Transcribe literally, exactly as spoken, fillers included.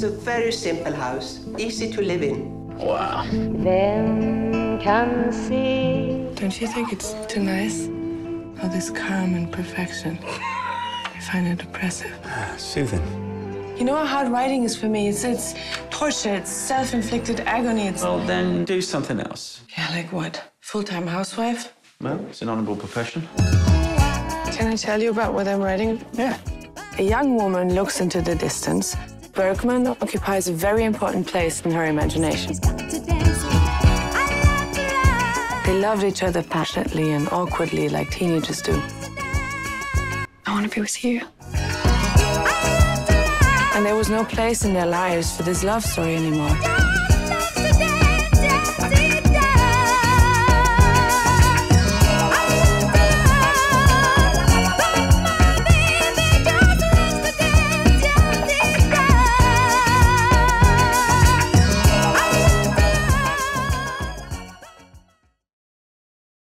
It's a very simple house, easy to live in. Wow. Vem kan se? Don't you think it's too nice? All this calm and perfection. I find it oppressive. Ah, soothing. You know how hard writing is for me? It's, it's torture, it's self-inflicted agony. It's... Well, then do something else. Yeah, like what? Full-time housewife? Well, it's an honorable profession. Can I tell you about what I'm writing? Yeah. A young woman looks into the distance. Bergman occupies a very important place in her imagination. They loved each other passionately and awkwardly like teenagers do. I want to be with you. And there was no place in their lives for this love story anymore.